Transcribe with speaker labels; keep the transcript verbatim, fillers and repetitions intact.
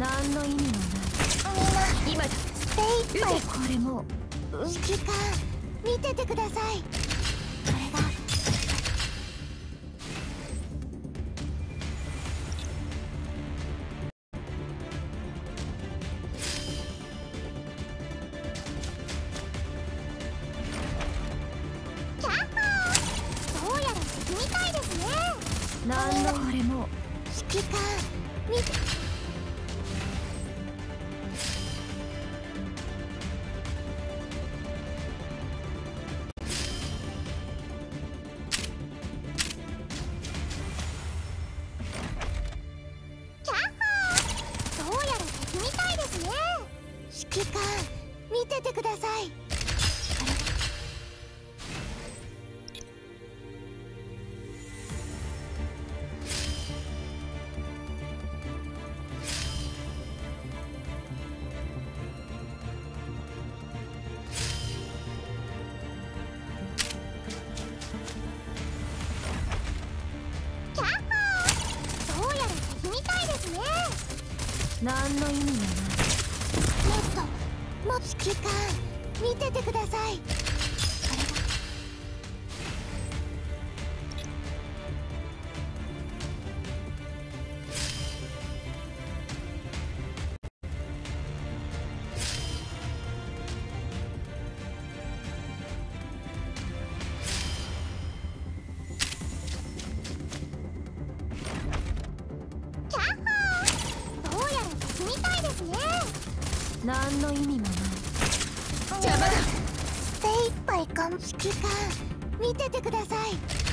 Speaker 1: 何の意味もない。みんな今だ。精一杯これも指揮官見ててください。これがキャッホー。どうやら敵みたいですね。何のこれも指揮官見て。指揮官見ててください。キャッホー。どうやら敵みたいですね。何の意味もない。も指揮官見ててください。これがキャッホー。どうやら敵みたいですね。何の意味もない。邪魔だ。精一杯かん指揮官見ててください。